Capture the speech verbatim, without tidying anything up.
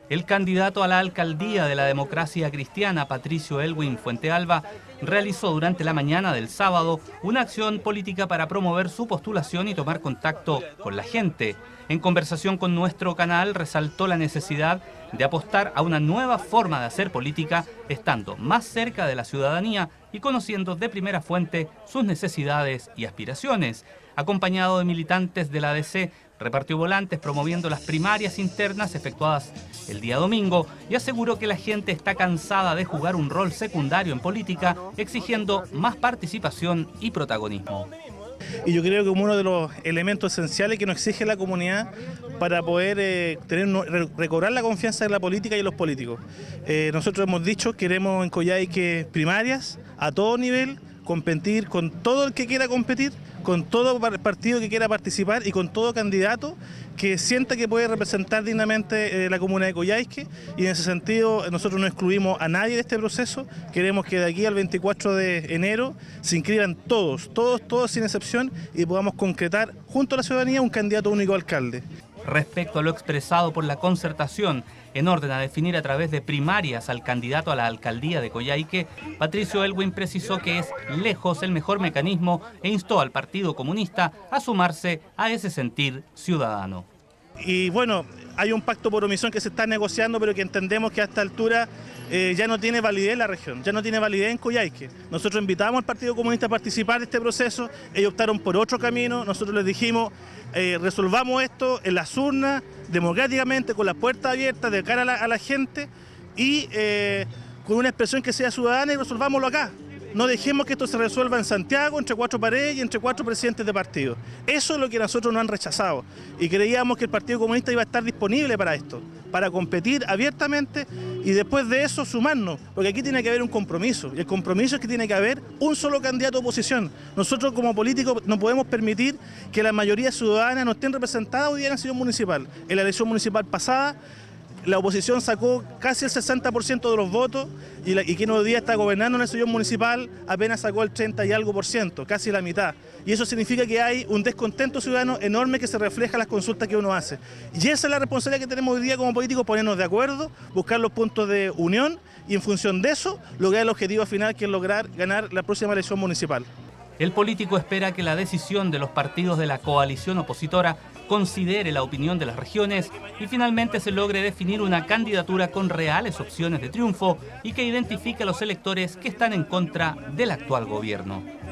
El candidato a la alcaldía de la Democracia Cristiana, Patricio Elwin Fuentealba, realizó durante la mañana del sábado una acción política para promover su postulación y tomar contacto con la gente. En conversación con nuestro canal, resaltó la necesidad de apostar a una nueva forma de hacer política, estando más cerca de la ciudadanía y conociendo de primera fuente sus necesidades y aspiraciones. Acompañado de militantes de la A D C, repartió volantes promoviendo las primarias internas efectuadas el día domingo y aseguró que la gente está cansada de jugar un rol secundario en política, exigiendo más participación y protagonismo. Y yo creo que como uno de los elementos esenciales que nos exige la comunidad para poder eh, tener, recobrar la confianza en la política y en los políticos. Eh, nosotros hemos dicho, queremos en Coyhaique primarias a todo nivel, competir con todo el que quiera competir, con todo partido que quiera participar y con todo candidato que sienta que puede representar dignamente eh, la comuna de Coyhaique, y en ese sentido nosotros no excluimos a nadie de este proceso. Queremos que de aquí al veinticuatro de enero se inscriban todos, todos, todos sin excepción, y podamos concretar junto a la ciudadanía un candidato único a alcalde. Respecto a lo expresado por la concertación en orden a definir a través de primarias al candidato a la alcaldía de Coyhaique, Patricio Elwin precisó que es lejos el mejor mecanismo e instó al Partido Comunista a sumarse a ese sentir ciudadano. Y bueno, hay un pacto por omisión que se está negociando, pero que entendemos que a esta altura eh, ya no tiene validez en la región, ya no tiene validez en Coyhaique. Nosotros invitamos al Partido Comunista a participar de este proceso, ellos optaron por otro camino, nosotros les dijimos, eh, resolvamos esto en las urnas, democráticamente, con las puertas abiertas de cara a la, a la gente y eh, con una expresión que sea ciudadana, y resolvámoslo acá. No dejemos que esto se resuelva en Santiago, entre cuatro paredes y entre cuatro presidentes de partido. Eso es lo que nosotros nos han rechazado. Y creíamos que el Partido Comunista iba a estar disponible para esto, para competir abiertamente y después de eso sumarnos. Porque aquí tiene que haber un compromiso. Y el compromiso es que tiene que haber un solo candidato a oposición. Nosotros como políticos no podemos permitir que la mayoría ciudadana no estén representadas hoy día en la elección municipal. En la elección municipal pasada, la oposición sacó casi el sesenta por ciento de los votos y, la, y quien hoy día está gobernando en el sillón municipal apenas sacó el treinta y algo por ciento, casi la mitad. Y eso significa que hay un descontento ciudadano enorme que se refleja en las consultas que uno hace. Y esa es la responsabilidad que tenemos hoy día como políticos, ponernos de acuerdo, buscar los puntos de unión y en función de eso lograr el objetivo final, que es lograr ganar la próxima elección municipal. El político espera que la decisión de los partidos de la coalición opositora considere la opinión de las regiones y finalmente se logre definir una candidatura con reales opciones de triunfo y que identifique a los electores que están en contra del actual gobierno.